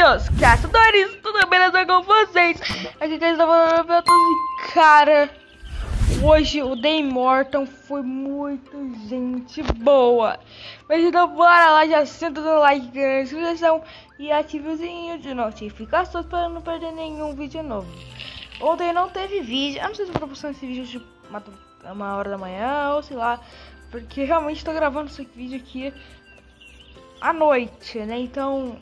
meus caçadores, tudo beleza com vocês? Aqui que está falando cara, hoje o The Immortal foi muito gente boa. Mas então bora lá, já senta no like, na inscrição e ative o sininho de notificações para não perder nenhum vídeo novo. Ontem não teve vídeo, eu não sei se eu tô postando esse vídeo de 1h da manhã ou sei lá, porque realmente tô gravando esse vídeo aqui à noite, né? Então...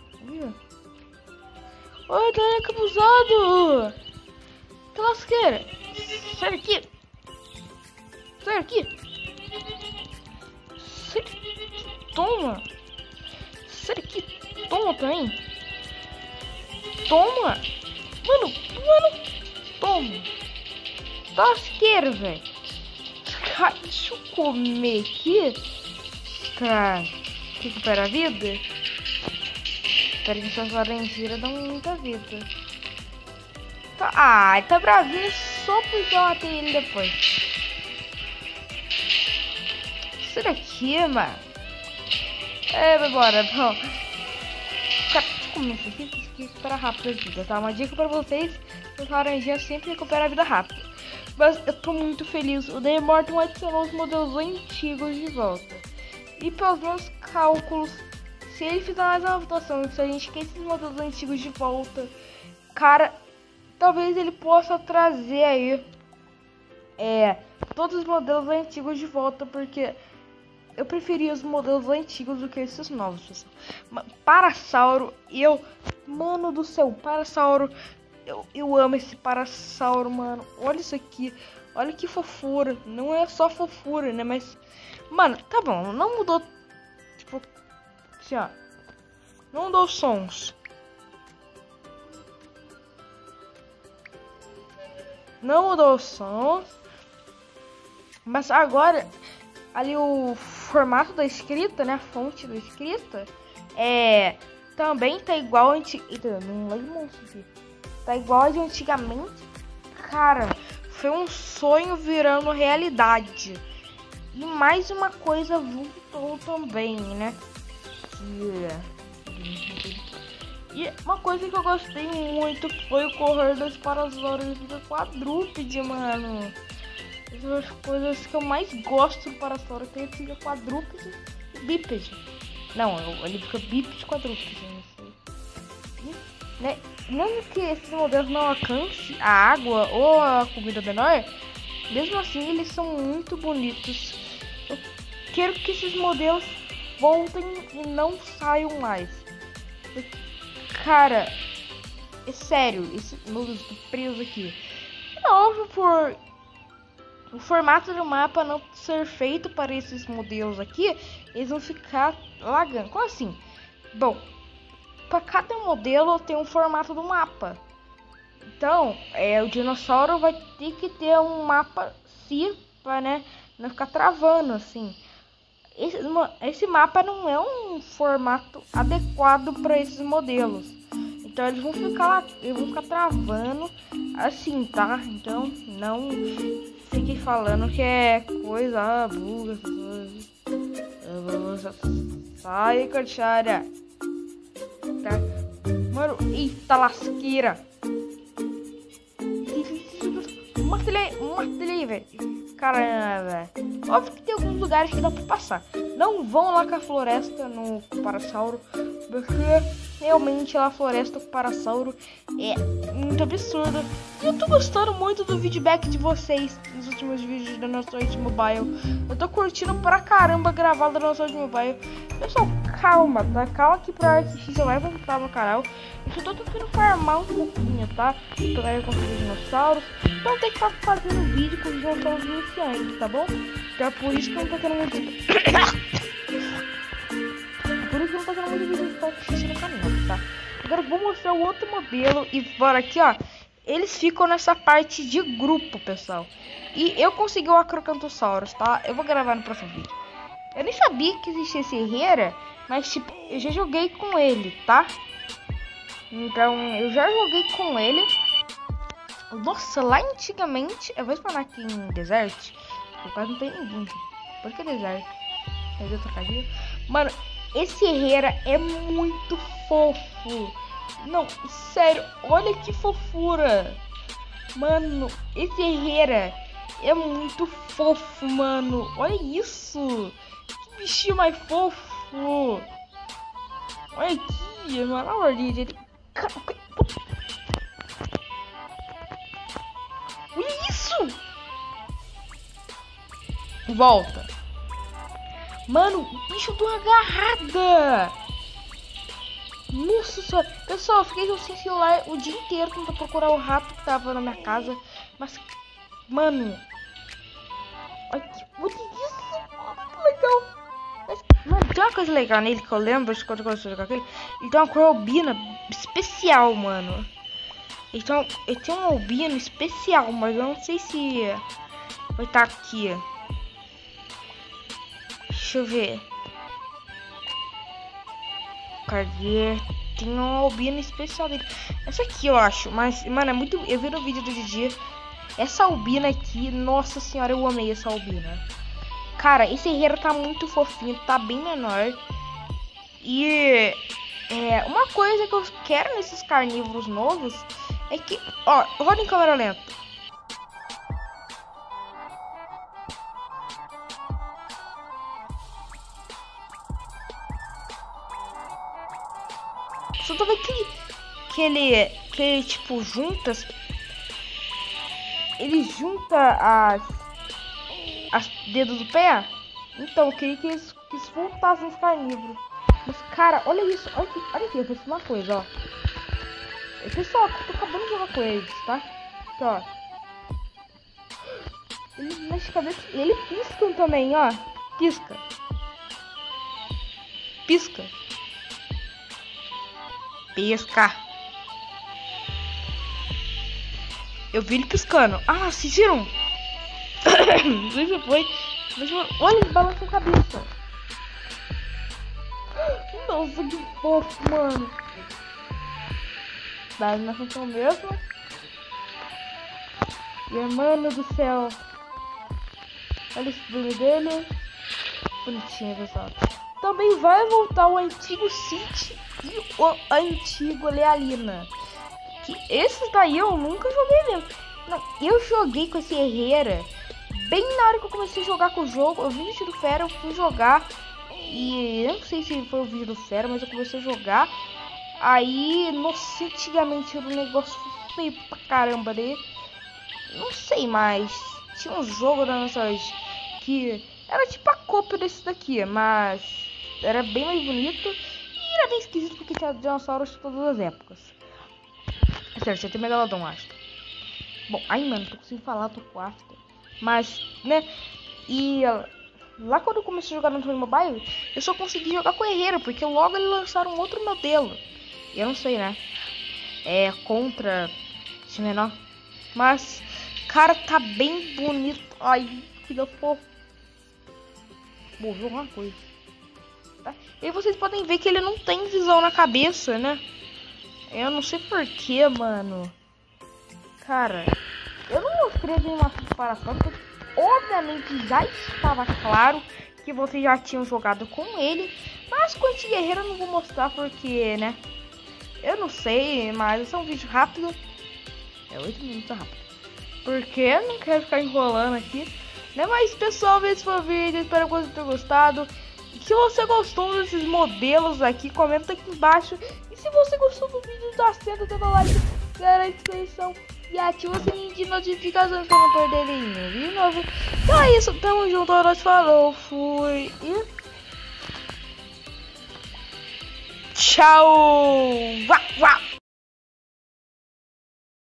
Oi, tá abusado! Que lasqueira! Sai daqui! Sai daqui! Sai... Toma! Sai daqui! Toma também! Toma! Mano! Toma! Tá lasqueira, velho! Deixa eu comer aqui pra recuperar a vida. Espero que essas laranjeiras dão muita vida. Tá... Ai, tá bravinho só porque eu matei ele depois. Isso daqui, mano. Vai embora, bom. Cara, deixa eu comer isso aqui recupera rápido a vida, tá? Uma dica pra vocês: os laranjinhas sempre recuperam a vida rápido. Mas eu tô muito feliz. O The Immortal adicionou os modelos antigos de volta. E pelos meus cálculos, se ele fizer mais uma votação, se a gente quer esses modelos antigos de volta, cara, talvez ele possa trazer aí todos os modelos antigos de volta, porque eu preferia os modelos antigos do que esses novos, pessoal. Parasauro, mano do céu, Parasauro, eu amo esse Parasauro, mano. Olha isso aqui, olha que fofura. Não é só fofura, né, mas, mano, tá bom, não mudou, tipo, assim, ó, não mudou os sons. Não mudou os sons. Mas agora, ali o formato da escrita, né, a fonte da escrita, também tá igual tá igual a de antigamente. Cara, foi um sonho virando realidade. E mais uma coisa voltou também, né? E uma coisa que eu gostei muito foi o correr das Parasauros do quadrúpede, mano. Essas são as coisas que eu mais gosto do Parasauro, que ele fica quadrúpede e bípede. Não, ele fica bípede e quadrúpede, não sei. Né? Mesmo que esses modelos não alcancem a água ou a comida menor, mesmo assim eles são muito bonitos. Eu quero que esses modelos voltem e não saiam mais. Porque, cara, é sério, esse modelo preso aqui. É óbvio por o formato do mapa não ser feito para esses modelos aqui, eles vão ficar lagando. Como assim? Bom, para cada modelo tem um formato do mapa. Então, o dinossauro vai ter que ter um mapa para, né, não ficar travando assim. Esse mapa não é um formato adequado para esses modelos. Então eles vão ficar travando assim, tá? Então não fiquem falando que é coisa, buga, essas coisas. Sai, coxária. Tá? Mano, eita lasqueira. Martelei, velho. Caramba, velho. Óbvio que tem alguns lugares que dá pra passar. Não vão lá com a floresta no Parasauro, porque realmente a floresta com o Parasauro é muito absurda. E eu tô gostando muito do feedback de vocês nos últimos vídeos da Dinosaurs Mobile. Eu tô curtindo pra caramba gravar da Dinosaurs Mobile. Pessoal, calma, tá? Calma que pra assistir você vai voltar no canal. Eu só tô tentando farmar um pouquinho, tá? Pra conseguir dinossauros. Então tem que estar fazendo vídeo com os dinossauros iniciantes, tá bom? Então é por isso que eu não tô tendo muito vídeo. Por isso que eu não tô tendo muito vídeo de podcast no canal, tá? Agora eu vou mostrar o outro modelo. E bora aqui, ó. Eles ficam nessa parte de grupo, pessoal. E eu consegui o Acrocanthosaurus, tá? Eu vou gravar no próximo vídeo. Eu nem sabia que existia esse herreira, mas tipo, eu já joguei com ele, tá? Então, eu já joguei com ele. Nossa, lá antigamente... Eu vou spawnar aqui em Desert, porque quase não tem ninguém. Por que Desert? Mano, esse herreira é muito fofo. Não, sério, olha que fofura. Mano, esse Herrera é muito fofo, mano. Olha isso. Que bichinho mais fofo. Olha aqui, mano. Olha ele. Olha isso. Volta. Mano, o bicho deu uma agarrada. Nossa senhora. Pessoal, eu fiquei sem celular o dia inteiro tentando procurar o rato que tava na minha casa. Mas, mano. Olha que isso. Muito legal. Mas, mano, tem uma coisa legal nele que eu lembro de quando eu comecei a jogar com ele. Ele tem uma cor albina especial, mano. Ele tem um albino especial, mas eu não sei se vai estar aqui. Deixa eu ver. Cadê? Tem um albino especial dele. Essa aqui eu acho, mas, mano, é muito. Eu vi no vídeo do Didi. Essa albina aqui, nossa senhora, eu amei essa albina. Cara, esse Herrera tá muito fofinho, tá bem menor. E uma coisa que eu quero nesses carnívoros novos é que, ó, roda em câmera lenta. Você tá vendo que ele tipo junta ele junta as dedos do pé? Então eu queria que eles voltassem os carnívoros. Mas cara, olha isso, olha aqui, eu pensei uma coisa, ó. Pessoal, eu tô acabando de jogar com eles, tá? Aqui, ó. Ele mexe a cabeça, ele piscam também, ó. Pisca. Pisca. Pisca. Eu vi ele piscando. Ah, vocês viram? Não sei se foi. Mas, olha, ele balança a cabeça. Nossa, que fofo, mano. Dá na função mesmo. E, mano do céu. Olha esse filme dele. Bonitinho, pessoal. Também vai voltar o antigo City e o antigo Lealina. Que esses daí eu nunca joguei mesmo. Não, eu joguei com esse Herrera bem na hora que eu comecei a jogar com o jogo. Eu vi o vídeo do Fera, eu fui jogar. E eu não sei se foi o vídeo do Fera, mas eu comecei a jogar. Aí, nossa, antigamente era um negócio feio pra caramba dele. Não sei mais. Tinha um jogo da nossa que era tipo a cópia desse daqui, mas era bem mais bonito. E era bem esquisito porque tinha dinossauros de todas as épocas. É sério, você tem Megalodon, acho. Bom, aí, mano, tô conseguindo falar, tô com after. Mas, né, e lá quando eu comecei a jogar no Antônio Mobile, eu só consegui jogar com o Herrera, porque logo eles lançaram outro modelo. E eu não sei, né, é contra esse menor. Mas, cara, tá bem bonito. Ai, que fofo. Vou ver alguma coisa. Tá? E vocês podem ver que ele não tem visão na cabeça, né? Eu não sei porquê, mano. Cara, eu não mostrei a animação de separação, porque obviamente já estava claro que vocês já tinham jogado com ele. Mas com esse guerreiro eu não vou mostrar porque, né? Eu não sei, mas é um vídeo rápido. É 8 minutos rápido. Porque eu não quero ficar enrolando aqui. Né? Mas pessoal, esse foi o vídeo. Espero que vocês tenham gostado. E se você gostou desses modelos aqui, comenta aqui embaixo. E se você gostou do vídeo, dá certo, dá like, garante a inscrição e ativa o sininho de notificações para não perder nenhum vídeo novo. Então é isso, tamo junto, nós falou, fui e tchau! Uau, uau.